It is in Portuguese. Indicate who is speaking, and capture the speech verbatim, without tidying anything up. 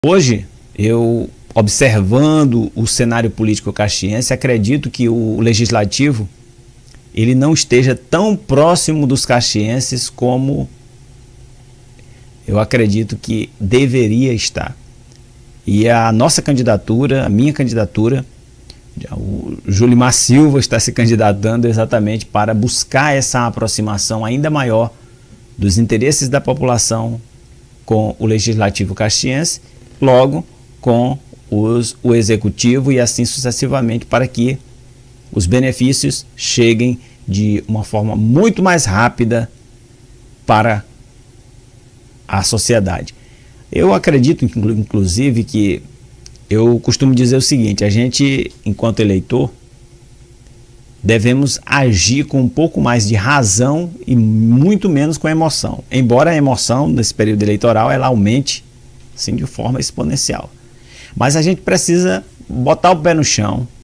Speaker 1: Hoje, eu, observando o cenário político caxiense, acredito que o legislativo ele não esteja tão próximo dos caxienses como eu acredito que deveria estar. E a nossa candidatura, a minha candidatura, o Julimar Silva está se candidatando exatamente para buscar essa aproximação ainda maior dos interesses da população com o legislativo caxiense, logo com os, o executivo e assim sucessivamente, para que os benefícios cheguem de uma forma muito mais rápida para a sociedade. Eu acredito, inclusive, que eu costumo dizer o seguinte: a gente, enquanto eleitor, devemos agir com um pouco mais de razão e muito menos com emoção. Embora a emoção, nesse período eleitoral, ela aumente assim, de forma exponencial. Mas a gente precisa botar o pé no chão,